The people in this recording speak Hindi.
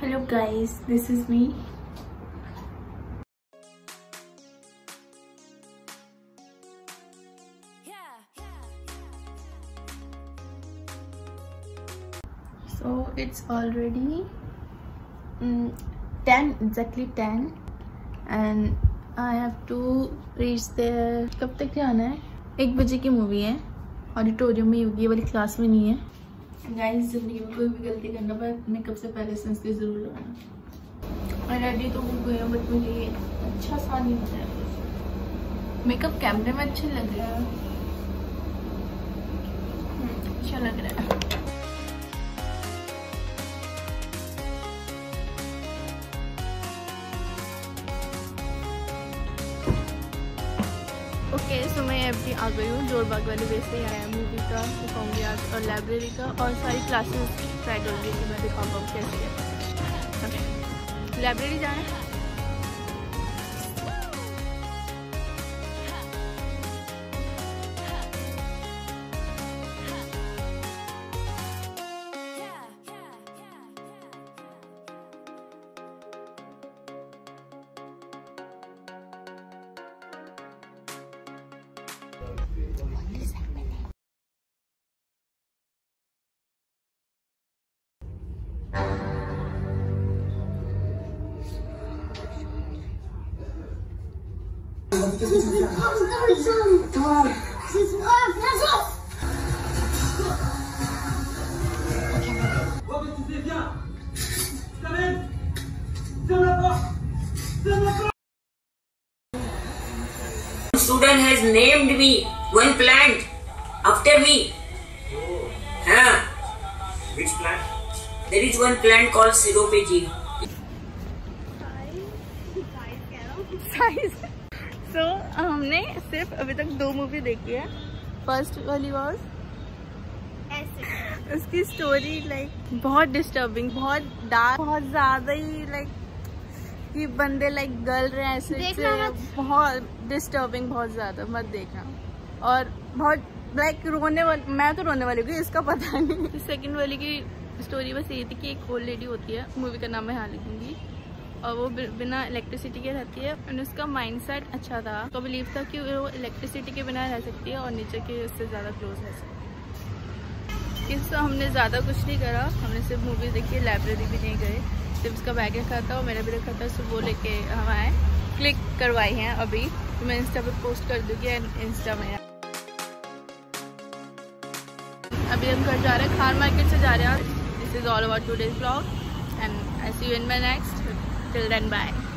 Hello guys, this is me. So it's already 10, exactly 10 and I have to reach there. कब तक जाना है? 1 बजे की मूवी है, ऑडिटोरियम में होगी, ये वाली क्लास में नहीं है। गाइस जिंदगी में कोई भी गलती करना पर मेकअप से पहले सनस्क्रीन जरूर लगाना। मैं रेडी तो हो गई हूँ बट मुझे अच्छा सा नहीं लग रहा है। मेकअप कैमरे में अच्छा लग रहा है, अच्छा लग रहा है। ओके सो मैं अभी आ गई हूँ जोरबाग वाले वे से। आया मूवी का दिखाऊंगी आज और लाइब्रेरी का और सारी क्लासेस ट्राई करूँगी कि मैं दिखा पाऊँ कैसे है। लाइब्रेरी जाना है। Student has named me one plant after me. Huh? Which plant? There is one plant called Siropeji. So हमने सिर्फ अभी तक 2 मूवी देखी है। फर्स्ट वाली वॉज उसकी स्टोरी लाइक बहुत डिस्टर्बिंग, बहुत डार्क, बहुत ज्यादा ही लाइक कि बंदे लाइक गल रहे हैं ऐसे, बहुत डिस्टर्बिंग, बहुत ज्यादा मत देखना। और बहुत लाइक रोने वाली, मैं तो रोने वाली हूँ, इसका पता नहीं। सेकंड वाली की स्टोरी बस ये थी कि एक ओल्ड लेडी होती है, मूवी का नाम मैं यहाँ लिखूंगी, और वो बिना इलेक्ट्रिसिटी के रहती है और उसका माइंडसेट अच्छा था। तो बिलीव था कि वो इलेक्ट्रिसिटी के बिना रह सकती है और नेचर के उससे ज़्यादा क्लोज रह सकती है। इससे हमने ज़्यादा कुछ नहीं करा, हमने सिर्फ मूवी देखी, लाइब्रेरी भी नहीं गए, सिर्फ उसका बैग रखा था और मेरा भी रखा था, सो वो लेके हम आए। क्लिक करवाई हैं अभी, तो मैं इंस्टा पर पोस्ट कर दूँगी इंस्टा में। अभी हम घर जा रहे हैं, खान मार्केट से जा रहे हैं। This is all about today's vlog and I see you in my next. Till then, bye.